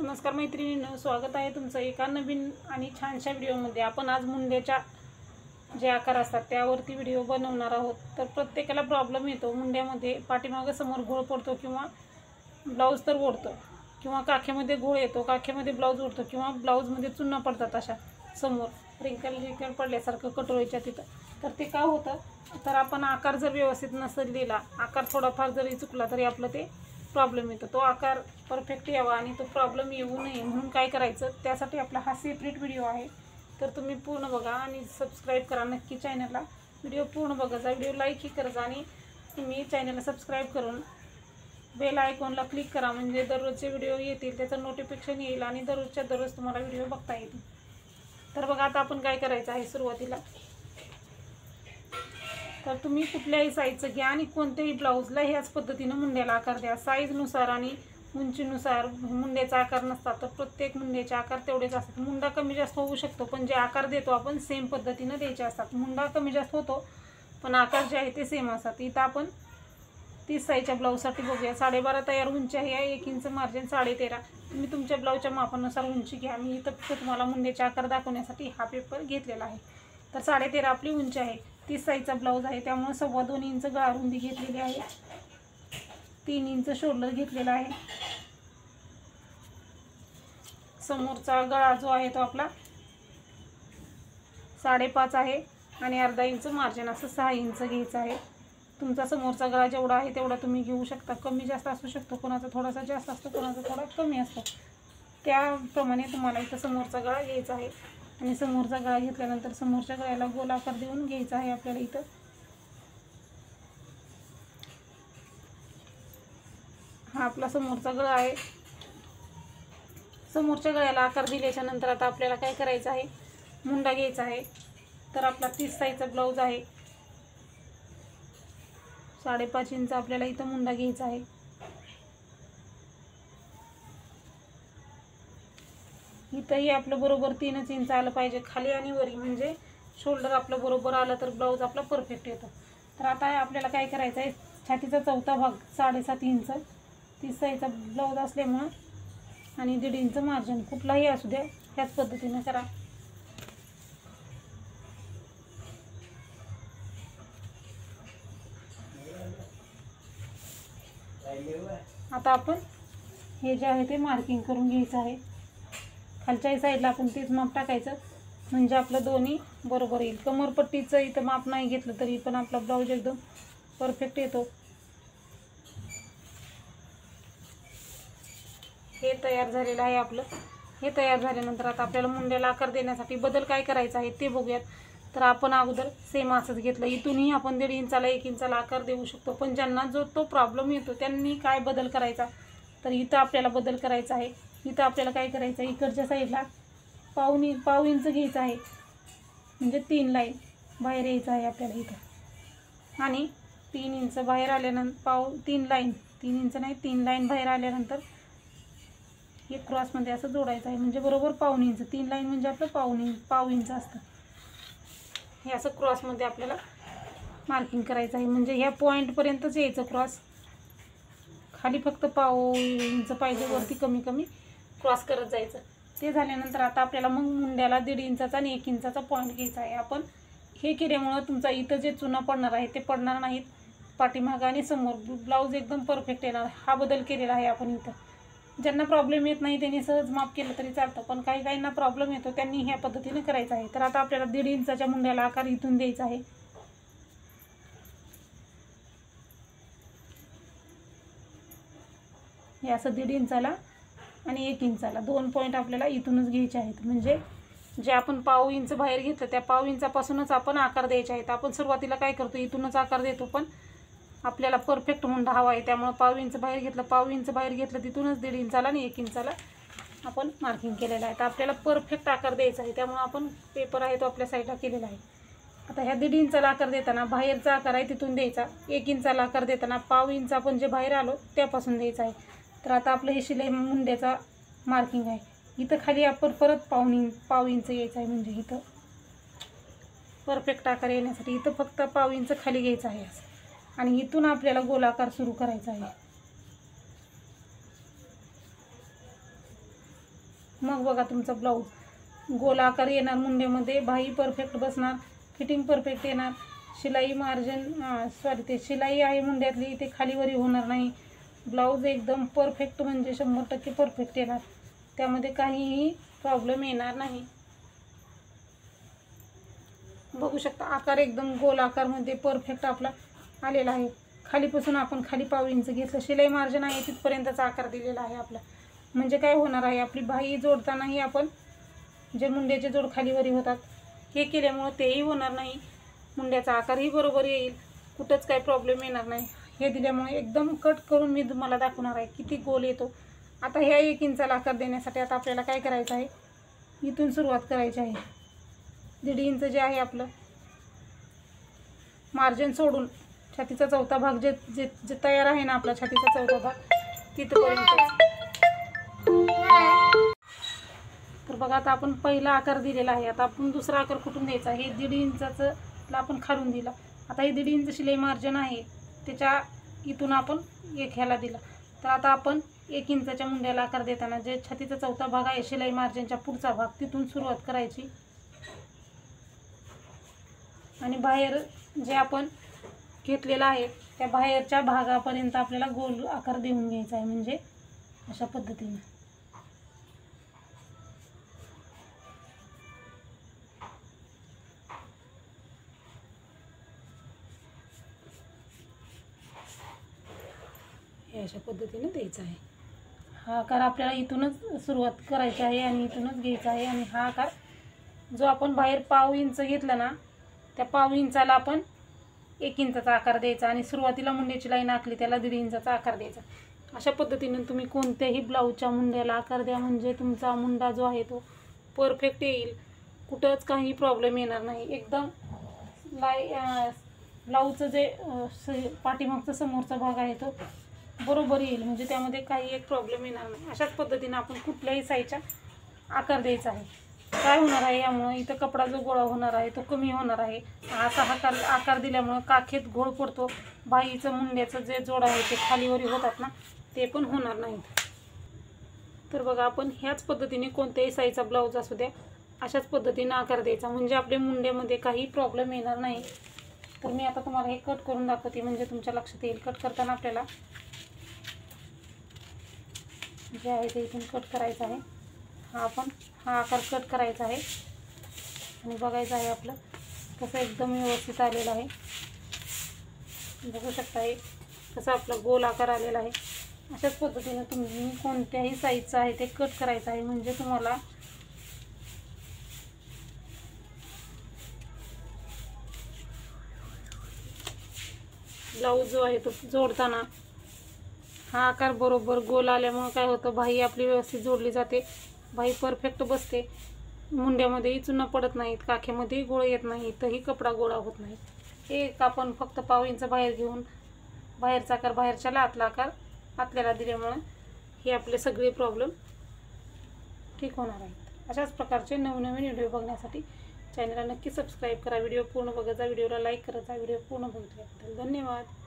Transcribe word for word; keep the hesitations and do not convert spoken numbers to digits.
नमस्कार मैत्रिणींनो, स्वागत आहे तुमचं एका नवीन आणि छानशा व्हिडिओमध्ये। आपण आज मुंड्याच्या जे आकार असतात त्यावरती व्हिडिओ बनवणार आहोत। तर प्रत्येकाला प्रॉब्लेम येतो मुंड्यामध्ये, पाठीमागे समोर घोळ पडतो किंवा ब्लाऊज तर ओढतो किंवा काखेमध्ये घोळ येतो, काखेमध्ये ब्लाऊज ओढतो किंवा ब्लाऊजमध्ये चुन्ना पडतात, अशा समोर रिंकल रिंकल पडल्यासारखं कटोळीच्या तिथं। तर ते का होतं, तर आपण आकार जर व्यवस्थित नसेल दिला, आकार थोडाफार जरी चुकला तरी आपलं ते प्रॉब्लेम येतो। तो आकार परफेक्ट यावा आणि तो प्रॉब्लेम येऊ नये म्हणून काय करायचं, त्यासाठी आपला हा सेपरेट व्हिडिओ आहे। तर तुम्ही पूर्ण बघा आणि सबस्क्राईब करा नक्की चॅनलला। व्हिडिओ पूर्ण बघा, व्हिडिओ लाईकही करा आणि तुम्ही चॅनलला सबस्क्राईब करून बेल आयकॉनला क्लिक करा, म्हणजे दररोजचे व्हिडिओ येतील त्याचं नोटिफिकेशन येईल आणि दररोजच्या दररोज तुम्हाला व्हिडिओ बघता येतील। तर बघा, आता आपण काय करायचं आहे सुरुवातीला, तर तुम्ही कुठल्याही साईजचं घ्या आणि कोणत्याही ब्लाऊजला ह्याच पद्धतीनं मुंड्याला आकार द्या। साईजनुसार आणि उंचीनुसार मुंड्याचा आकार नसतात, तर प्रत्येक मुंड्याचे आकार तेवढेच असतात। मुंडा कमी जास्त होऊ शकतो, पण जे आकार देतो आपण सेम पद्धतीनं द्यायचे असतात। मुंडा कमी जास्त होतो पण आकार जे आहे ते सेम असतात। इथं आपण तीस साईजच्या ब्लाऊजसाठी बघूया। साडेबारा तयार उंची आहे, एक इंच मार्जिन, साडे तेरा। तुम्ही तुमच्या ब्लाऊजच्या मापानुसार उंची घ्या। मी इथं फक्त तुम्हाला मुंड्याचे आकार दाखवण्यासाठी हा पेपर घेतलेला आहे। तर साडे तेरा आपली उंची आहे, तीस साईजचा ब्लाऊज आहे, त्यामुळे सव्वा दोन इंच गळा रुंदी घेतलेली आहे, तीन इंच शोल्डर घेतलेला आहे। समोरचा गळा जो आहे तो आपला साडेपाच आहे आणि अर्धा इंच मार्जिन, असं सहा इंच घ्यायचं आहे। तुमचा समोरचा गळा जेवढा आहे तेवढा तुम्ही घेऊ शकता, कमी जास्त असू शकतो, कोणाचा थोडासा जास्त असतो, कोणाचा थोडा कमी असतो, त्याप्रमाणे तुम्हाला इथं समोरचा गळा घ्यायचा आहे। आणि समोरचा गळा घेतल्यानंतर समोरच्या गळ्याला गोल आकार देऊन घ्यायचा आहे आपल्याला। इथं हा आपला समोरचा गळा आहे। समोरच्या गळ्याला आकार दिल्याच्या नंतर आता आपल्याला काय करायचं आहे, मुंडा घ्यायचा आहे। तर आपला तीस साईजचा ब्लाऊज आहे, साडेपाच इंच आपल्याला इथं मुंडा घ्यायचा आहे। इथंही आपलं बरोबर तीनच इंच आलं पाहिजे खाली आणि वरी, म्हणजे शोल्डर आपलं बरोबर आलं तर ब्लाऊज आपला परफेक्ट येतो। तर आता आपल्याला काय करायचं आहे, छातीचा चौथा भाग साडेसात इंच, तीस साईजचा ब्लाऊज असल्यामुळं, आणि दीड इंच मार्जिन, कुठलाही असू द्या ह्याच पद्धतीने करा। आता आपण हे जे आहे ते मार्किंग करून घ्यायचं आहे। खालच्या साईडला आपण तेच माप टाकायचं, म्हणजे आपलं दोन्ही बरोबर येईल। कमरपट्टीचं इथं माप नाही घेतलं तरी पण आपला ब्लाऊज एकदम परफेक्ट येतो। हे तयार झालेलं आहे आपलं। हे तयार झाल्यानंतर आता आपल्याला मुंड्याला आकार देण्यासाठी बदल काय करायचा आहे ते बघूयात। तर आपण अगोदर सेम असंच घेतलं, इथूनही आपण दीड इंचाला एक इंचाला आकार देऊ शकतो, पण ज्यांना जो तो प्रॉब्लेम येतो त्यांनी काय बदल करायचा, तर इथं आपल्याला बदल करायचा आहे। इथं आपल्याला काय करायचं आहे, इकडच्या साईडला पाऊन पाव इंच घ्यायचं आहे, म्हणजे तीन लाईन बाहेर यायचं आहे आपल्याला इथं, आणि तीन इंच बाहेर आल्यानंतर पाव तीन लाईन तीन इंच नाही तीन लाईन बाहेर आल्यानंतर एक क्रॉसमध्ये असं जोडायचं आहे, म्हणजे बरोबर पाऊन इंच, तीन लाईन म्हणजे आपलं पाऊन इंच पाव इंच असतं। हे असं क्रॉसमध्ये आपल्याला मार्किंग करायचं आहे, म्हणजे ह्या पॉईंटपर्यंतच यायचं क्रॉस, खाली फक्त पाव इंच पाहिजे, वरती कमी कमी क्रॉस करत जायचं। ते झाल्यानंतर आता आपल्याला मग मुंड्याला दीड इंचाचा आणि एक इंचाचा पॉईंट घ्यायचा आहे। आपण हे केल्यामुळं तुमचा इथं जे चुना पडणार आहे ते पडणार नाहीत, पाठीमागं आणि समोर ब्लाऊज एकदम परफेक्ट येणार। हा बदल केलेला आहे आपण इथं। ज्यांना प्रॉब्लेम येत नाही त्यांनी सहज माप केलं तरी चालतं, पण काही काहींना प्रॉब्लेम येतो त्यांनी ह्या पद्धतीने करायचं आहे। तर आता आपल्याला दीड इंचाच्या मुंड्याला आकार इथून द्यायचा आहे। हे असं दीड इंचाला आणि एक इंचाला दोन पॉईंट आपल्याला इथूनच घ्यायचे आहेत, म्हणजे जे आपण पाव इंच बाहेर घेतलं त्या पाव इंचापासूनच आपण आकार द्यायचे आहेत। आपण सुरुवातीला काय करतो, इथूनच आकार देतो, पण आपल्याला परफेक्ट मुंडा हवा आहे त्यामुळे पाव इंच बाहेर घेतलं पाव इंच बाहेर घेतलं तिथूनच दीड इंचाला आणि एक इंचाला आपण मार्किंग केलेलं आहे। तर आपल्याला परफेक्ट आकार द्यायचा आहे, त्यामुळे आपण पेपर आहे तो आपल्या साईडला केलेला आहे। आता ह्या दीड इंचाला आकार देताना बाहेरचा आकार आहे तिथून द्यायचा, एक इंचाला आकार देताना पाव इंच आपण जे बाहेर आलो त्यापासून द्यायचा आहे। तर आता आपलं हे शिलाई मुंड्याचा मार्किंग आहे, इथं खाली आपण परत पाऊन इंच पाव इंच यायचं आहे, म्हणजे इथं परफेक्ट आकार येण्यासाठी इथं फक्त पाव इंच खाली घ्यायचं आहे, आणि इथून आपल्याला गोलाकार सुरू करायचा आहे। मग बघा तुमचा ब्लाऊज गोल आकार येणार, मुंडेमध्ये बाही परफेक्ट बसणार, फिटिंग परफेक्ट येणार, शिलाई मार्जिन सॉरी ते शिलाई आहे मुंड्यातली ते खालीवरी होणार नाही, ब्लाऊज एकदम परफेक्ट म्हणजे शंभर टक्के परफेक्ट येणार, त्यामध्ये काहीही प्रॉब्लेम येणार नाही। बघू शकता आकार एकदम गोल आकारमध्ये परफेक्ट आपला आलेला आहे। खालीपासून आपण खाली पाव इंच घेतलं, शिलाई मार्जिन आहे तिथपर्यंतचा आकार दिलेला आहे आपला। म्हणजे काय होणार आहे, आपली बाही जोडतानाही आपण जे मुंड्याचे जोड खालीवरी होतात हे केल्यामुळे तेही होणार नाही, मुंड्याचा आकारही बरोबर येईल, कुठंच काही प्रॉब्लेम येणार नाही। हे दिल्यामुळे एकदम कट करून मी तुम्हाला दाखवणार आहे किती गोल येतो। आता ह्या एक इंचाला आकार देण्यासाठी आता आपल्याला काय करायचं आहे, इथून सुरुवात करायची आहे। दीड इंच जे आहे आपलं मार्जिन सोडून छातीचा चौथा भाग जे जे जे तयार आहे ना आपला छातीचा चौथा भाग तिथपर्यंत। तर बघा आता आपण पहिला आकार दिलेला आहे, आता आपण दुसरा आकार कुठून द्यायचा, हे दीड इंचाचं आपण खालून दिला, आता हे दीड इंच शिलाई मार्जिन आहे त्याच्या इथून आपण एक ह्याला दिला, तर आता आपण एक इंचाच्या मुंड्याला आकार देताना जे छातीचा चौथा भाग आहे शिलाई मार्जिनच्या पुढचा भाग तिथून सुरुवात करायची आणि बाहेर जे आपण घेतलेला आहे त्या बाहेरच्या भागापर्यंत आपल्याला गोल आकार देऊन घ्यायचा आहे, म्हणजे अशा पद्धतीने। हे अशा पद्धतीने द्यायचा आहे। हा आकार आपल्याला इथूनच सुरुवात करायची आहे आणि इथूनच घ्यायचा आहे आणि हा आकार जो आपण बाहेर पाव इंच घेतला ना त्या पाव इंचाला आपण एक इंचाचा आकार द्यायचा आणि सुरुवातीला मुंड्याची लाईन आखली त्याला दीड इंचाचा आकार द्यायचा। अशा पद्धतीने तुम्ही कोणत्याही ब्लाऊजच्या मुंड्याला आकार द्या, म्हणजे तुमचा मुंडा जो आहे तो परफेक्ट येईल, कुठंच काही प्रॉब्लेम येणार नाही। एकदम लाई ब्लाऊजचं जे पाठीमागचा समोरचा भाग आहे तो बरोबर येईल, म्हणजे त्यामध्ये काही एक प्रॉब्लेम येणार नाही। अशाच पद्धतीने आपण कुठल्याही साईजचा आकार द्यायचा आहे। काय होणार आहे, यामुळे इथं कपडा जो गोळा होणार आहे तो कमी होणार आहे। असा आकार आकार दिल्यामुळे काखेत घोळ पडतो, बाईचं मुंड्याचं जे जोड आहे ते खालीवरी होतात ना ते पण होणार नाहीत। तर बघा आपण ह्याच पद्धतीने कोणत्याही साईजचा ब्लाऊज असू द्या अशाच पद्धतीने आकार द्यायचा, म्हणजे आपल्या मुंड्यामध्ये काही प्रॉब्लेम येणार नाही। तर मी आता तुम्हाला हे कट करून दाखवते, म्हणजे तुमच्या लक्षात येईल। कट करताना आपल्याला जे आहे ते इथून कट करायचं आहे, हा आपण हा आकार कट करायचा आहे आणि बघायचं आहे आपलं कसं एकदम व्यवस्थित आलेलं आहे। बघू शकता हे कसं आपला गोल आकार आलेला आहे। अशाच पद्धतीने तुम्ही कोणत्याही साईजचं आहे ते कट करायचं आहे, म्हणजे तुम्हाला ब्लाऊज जो आहे तो जोडताना हा आकार बरोबर गोल आल्यामुळे काय होतं, बाही आपली व्यवस्थित जोडली जाते, बाही परफेक्ट बसते, मुंड्यामध्ये इचून पडत नाहीत, काखेमध्ये गोळ येत नाही, तरी कपडा गोळा होत नाही। एक आपण फक्त पाव इंच बाहेर घेऊन बाहेरचा आकार बाहेरच्याला आतला आकार आतल्याला दिल्यामुळे हे आपले सगळे प्रॉब्लेम ठीक होणार आहेत। अशाच प्रकारचे नवनवीन व्हिडिओ बघण्यासाठी चॅनलला नक्की सबस्क्राईब करा, व्हिडिओ पूर्ण बघा, व्हिडिओला लाईक करा, व्हिडिओ पूर्ण बघितल्याबद्दल धन्यवाद।